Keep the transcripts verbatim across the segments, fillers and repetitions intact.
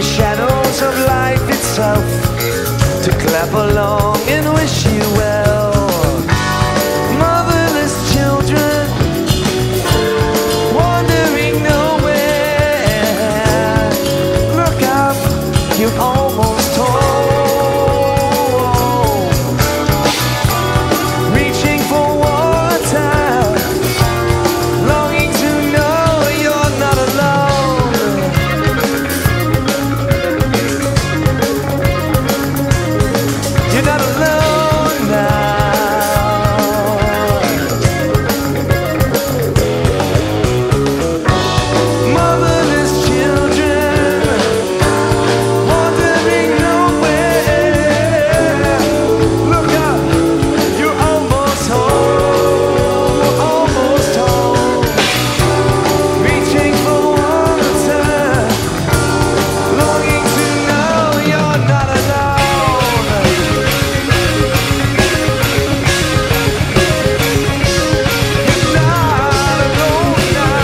shadows of life itself to clap along and wish you well. Motherless children wandering nowhere. Look up, you're almost home. Reaching for water, longing to know you're not alone. You're not alone now. Motherless children wandering nowhere. Look up, you're almost home, almost home. Reaching for water, longing to know you're not alone. You're not alone now.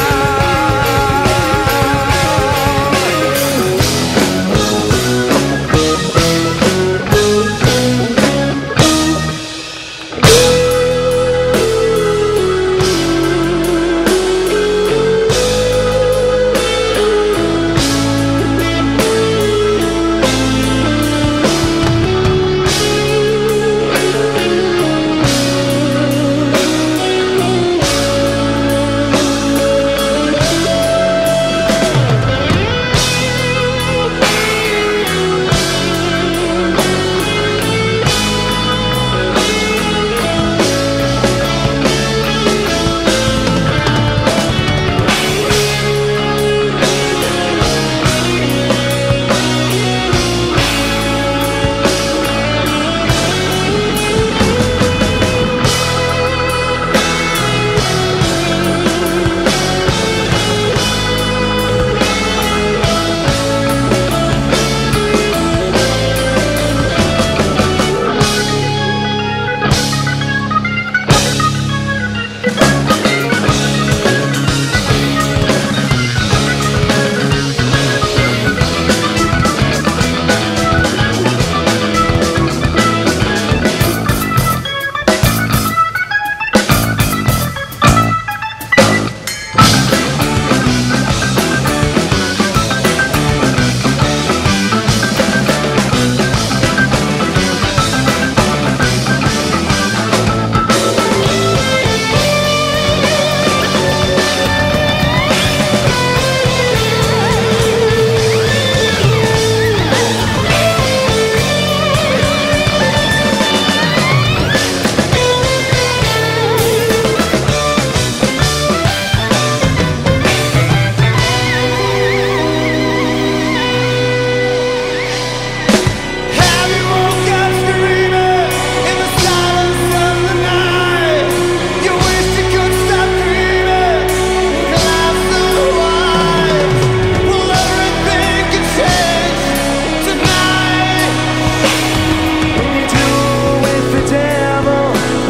Have you woke up screaming in the silence of the night? You wish you could stop dreaming, collapse the wires. Well, everything can change tonight. When you duel with the devil,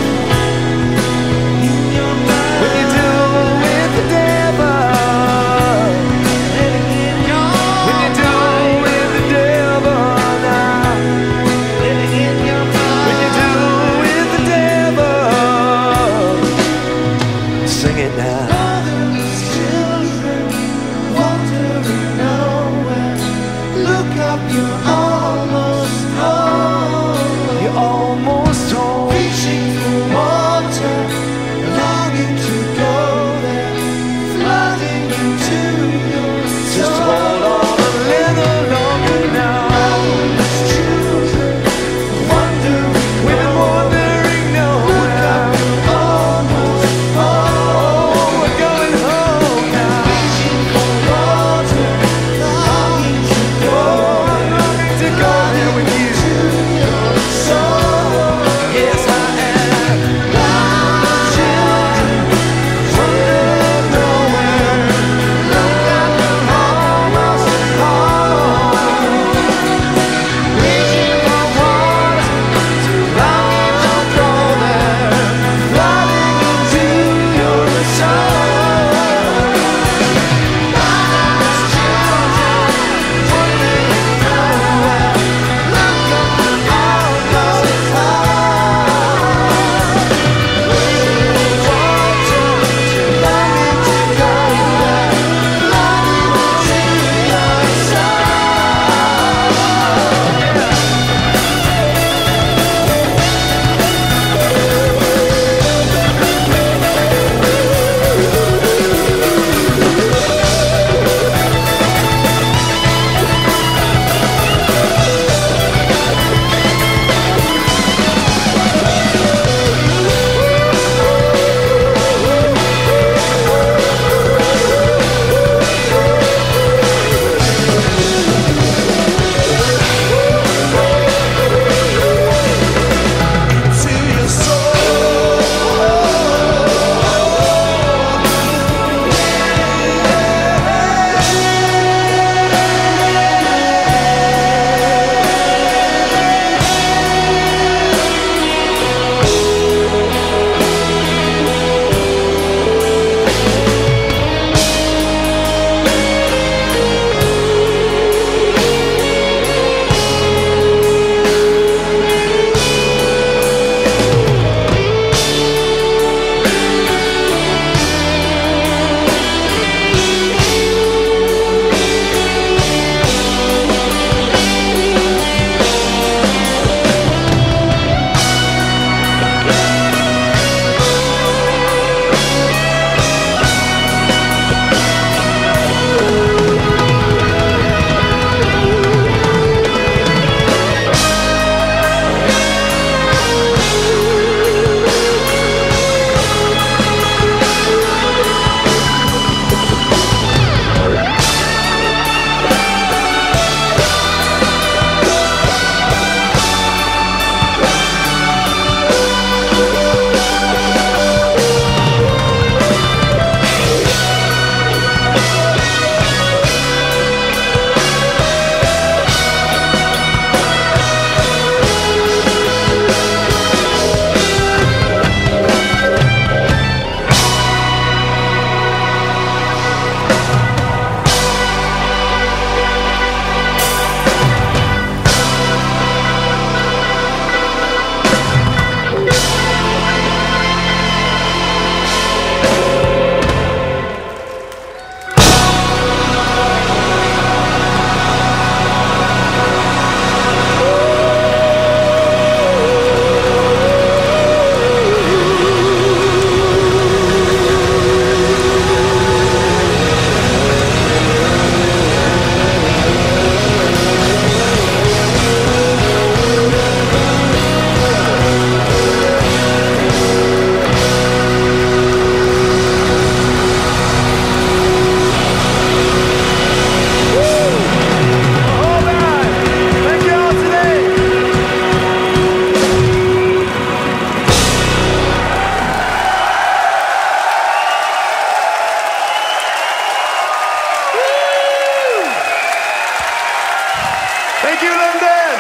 when you duel with the devil, when you duel with the devil now, when you duel with the devil, sing it now. Motherless children wandering nowhere. Look up, you're almost home. You're almost home. Reaching for water, longing to go there, flooding into your soul. Just hold on a little longer now. Motherless children wandering, we're wandering nowhere. Almost home. We're going home now. Reaching for water, longing to go, longing Thank you, London.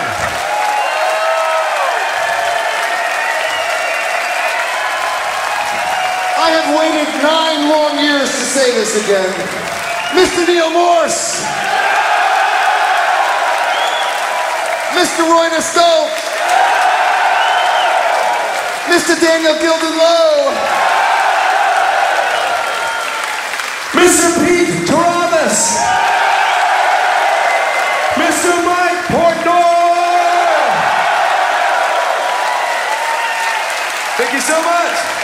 I have waited nine long years to say this again. Mister Neal Morse. Mister Roine Stolt. Mister Daniel Gildenlöw. Mister Pete Trewavas. Mister Mike Portnoy. Thank you so much.